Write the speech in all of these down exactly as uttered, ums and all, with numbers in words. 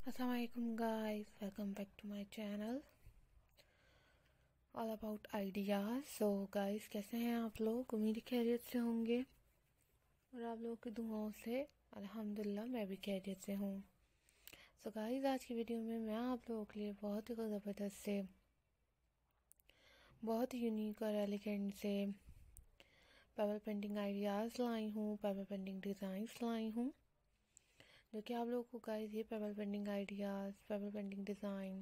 Assalamualaikum guys, welcome back to my channel all about ideas. So guys, कैसे हैं आप लोग? उम्मीद खैरियत से होंगे और आप लोगों की दुआओं से अल्हम्दुलिल्लाह मैं भी खैरियत से हूँ। सो गाइस, आज की वीडियो में मैं आप लोगों के लिए बहुत ही ज़बरदस्त से, बहुत ही यूनिक और एलिगेंट से पेबल पेंटिंग आइडियाज़ लाई हूँ, पेबल पेंटिंग डिज़ाइंस लाई हूँ, जो कि आप लोगों को गाइस ये pebble painting ideas, pebble painting design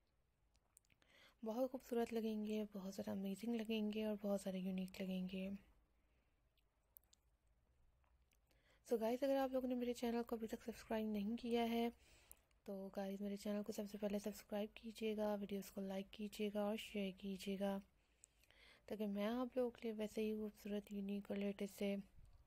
बहुत खूबसूरत लगेंगे, बहुत ज़्यादा अमेजिंग लगेंगे और बहुत सारे यूनिक लगेंगे। सो so गाइस, अगर आप लोगों ने मेरे चैनल को अभी तक सब्सक्राइब नहीं किया है तो गाइस मेरे चैनल को सबसे पहले सब्सक्राइब कीजिएगा, वीडियोस को लाइक कीजिएगा और शेयर कीजिएगा, ताकि मैं आप लोगों के लिए वैसे ही खूबसूरत, यूनिक और लेटेस्ट से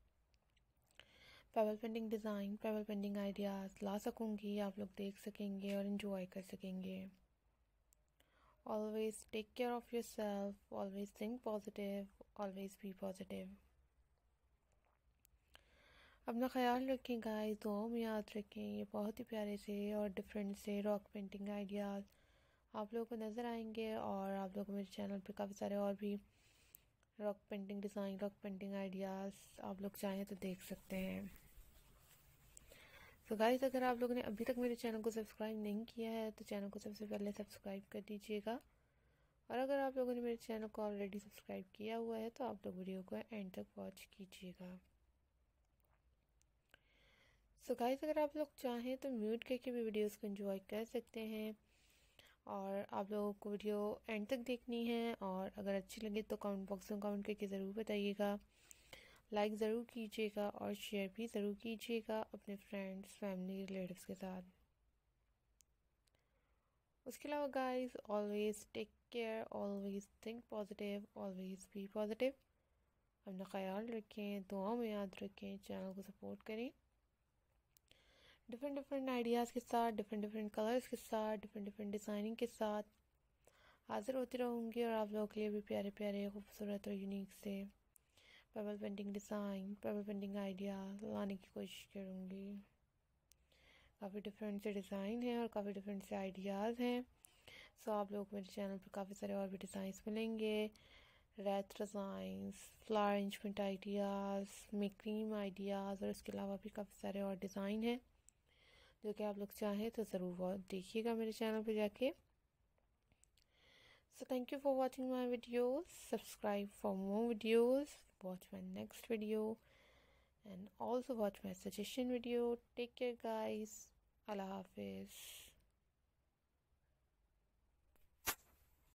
pebble painting design, pebble painting ideas ला सकूँगी, आप लोग देख सकेंगे और इन्जॉय कर सकेंगे। Always take care of yourself, always think positive, always be positive. अपना ख्याल रखें गाइस, दुआओं में याद रखें। ये बहुत ही प्यारे से और डिफरेंट से रॉक पेंटिंग आइडियाज़ आप लोगों को नज़र आएंगे और आप लोगों को मेरे चैनल पे काफ़ी सारे और भी rock painting design, rock painting ideas आप लोग चाहें तो देख सकते हैं। तो गाइस, अगर आप लोगों ने अभी तक मेरे चैनल को सब्सक्राइब नहीं किया है तो चैनल को सबसे पहले सब्सक्राइब कर दीजिएगा, और अगर आप लोगों ने मेरे चैनल को ऑलरेडी सब्सक्राइब किया हुआ है तो आप लोग वीडियो को एंड तक वॉच कीजिएगा। सो गाइस, अगर आप लोग चाहें तो म्यूट करके भी वीडियोस को एंजॉय कर सकते हैं, और आप लोगों को वीडियो एंड तक देखनी है, और अगर अच्छी लगे तो कमेंट बॉक्स में कमेंट करके ज़रूर बताइएगा, लाइक ज़रूर कीजिएगा और शेयर भी ज़रूर कीजिएगा अपने फ्रेंड्स, फैमिली, रिलेटिव्स के साथ। उसके अलावा guys, always take care, always think positive, always be positive. अपना ख्याल रखें, दुआओं में याद रखें, चैनल को सपोर्ट करें। डिफरेंट डिफरेंट आइडियाज़ के साथ, डिफरेंट डिफरेंट कलर्स के साथ, डिफरेंट डिफरेंट डिज़ाइनिंग के साथ हाजिर होती रहूँगी, और आप लोगों के लिए भी प्यारे प्यारे, खूबसूरत और यूनिक से pebble painting design, pebble painting idea लाने की कोशिश करूँगी। काफ़ी डिफरेंट से डिज़ाइन है और काफ़ी डिफरेंट से आइडियाज़ हैं। सो आप लोग मेरे चैनल पर काफ़ी सारे और भी डिज़ाइंस मिलेंगे, wreath designs, flower arrangement ideas, macrame ideas, और इसके अलावा भी काफ़ी सारे और डिज़ाइन हैं जो कि आप लोग चाहें तो ज़रूर देखिएगा मेरे चैनल पर जाके। So thank you for watching my videos, subscribe for more videos, watch my next video and also watch my suggestion video. Take care guys. Allah Hafiz.